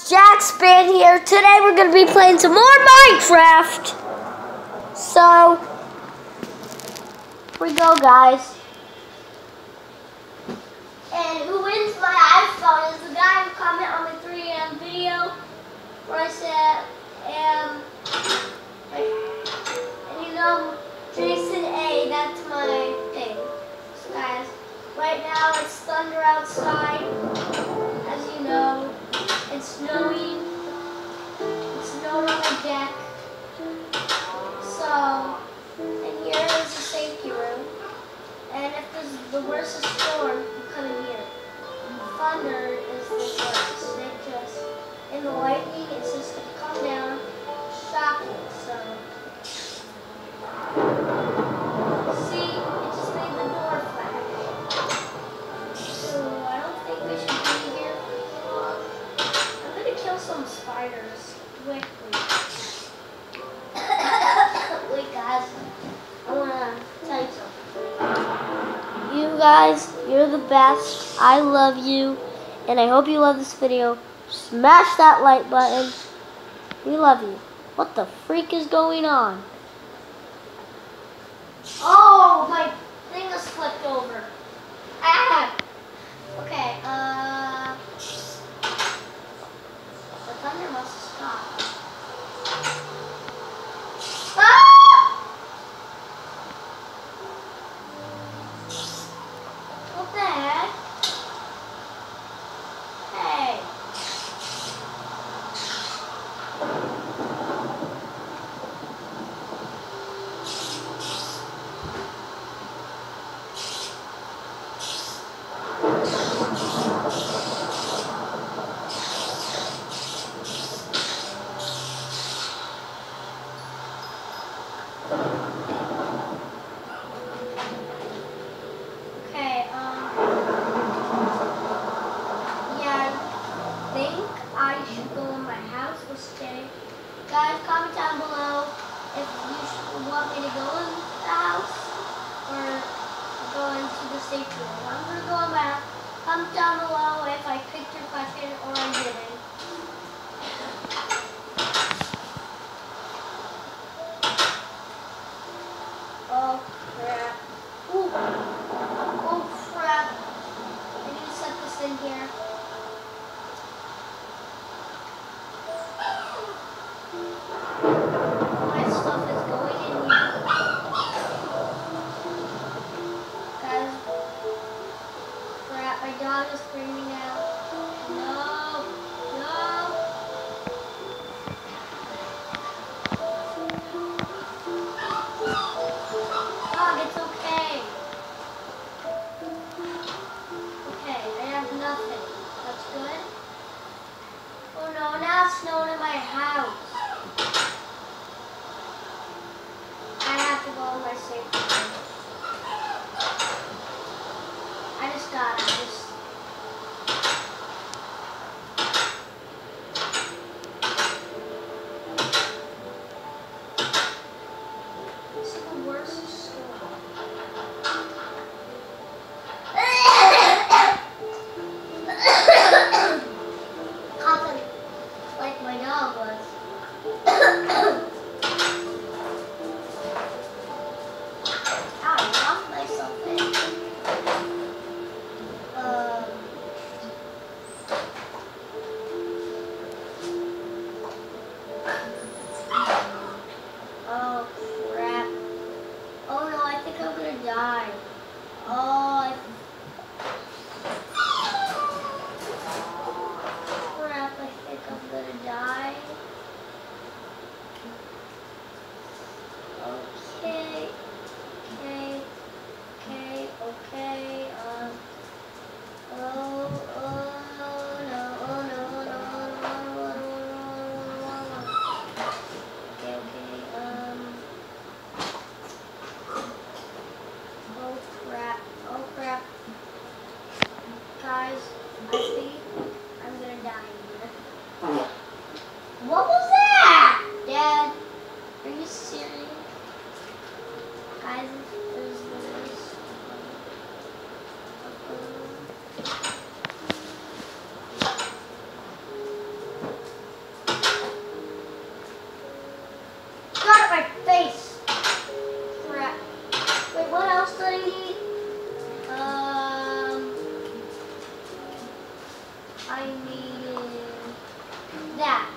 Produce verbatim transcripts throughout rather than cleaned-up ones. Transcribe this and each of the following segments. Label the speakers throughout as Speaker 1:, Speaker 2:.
Speaker 1: Jack's band here. Today we're going to be playing some more Minecraft. So, here we go, guys. And who wins my iPhone is the guy who commented on my three A M video where I said, um, and you know, Jason A, that's my thing. So guys, right now it's thunder outside, as you know. It's snowing. It's snowing on my deck. So, and here is the safety room. And if there's the worst storm, you come in here. Thunder is the worst. It just, and the lightning, it's just going to come down, shock you. So, see, it just made the door flash. So, I don't think we should be here for long. I'm going to kill some spiders quickly. Wait, guys, I want to tell you something. You guys, you're the best. I love you, and I hope you love this video. Smash that like button. We love you. What the freak is going on? Oh, my thing is flipped over. Ah! Okay, uh... the thunder must have stopped. Ah! What the heck? Hey. Okay, um, yeah, I think I should go in my house or stay. Guys, comment down below if you should want me to go in the house or go into the safety room. I'm going to go in my house. Comment down below if I picked your question or I didn't. Oh, crap. Ooh. Oh, crap. I need to set this in here. My stuff is going in here. Guys, crap, my dog is screaming out. No, no. Dog, it's okay. Okay, I have nothing. That's good. Oh no, now it's snowing in my house. I have to go in my safety room. I just got it. I just... This is the worst storm. Coughing like my dog was. Ow, I knocked myself in. Um, oh, crap. Oh, no, I think I'm going to die. Oh, I crap, I think I'm gonna die. that.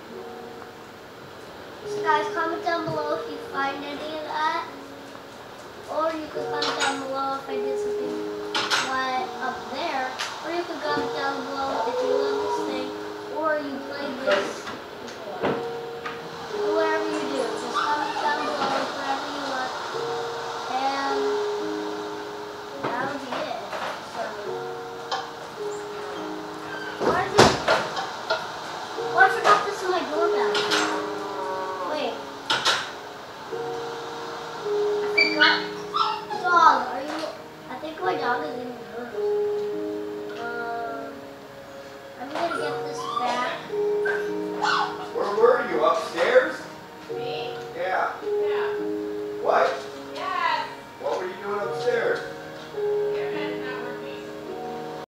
Speaker 1: So guys, comment down below if you find any of that. Or you can comment down below if I did something what up there. Or you can comment down below if you love this thing or you play this. Whatever you do, just comment down below whatever you want. And that would be it. So, why is it? Oh, I forgot this in my doorbell. Wait. I forgot. Dog, are you? I think my dog is in the room. Um, I'm gonna get this back.
Speaker 2: Where were you? Upstairs?
Speaker 3: Me?
Speaker 2: Yeah.
Speaker 3: Yeah.
Speaker 2: What?